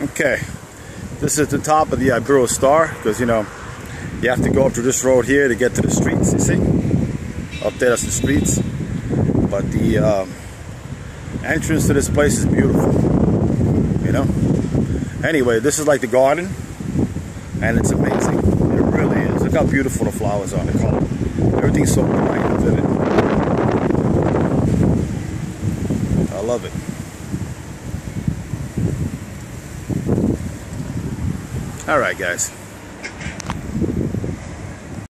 Okay, this is the top of the Iberostar, because you know you have to go up to this road here to get to the streets. You see, up there that's the streets, but the entrance to this place is beautiful. You know. Anyway, this is like the garden, and it's amazing. It really is. Look how beautiful the flowers are. The color, everything's so bright and vivid. I love it. All right, guys.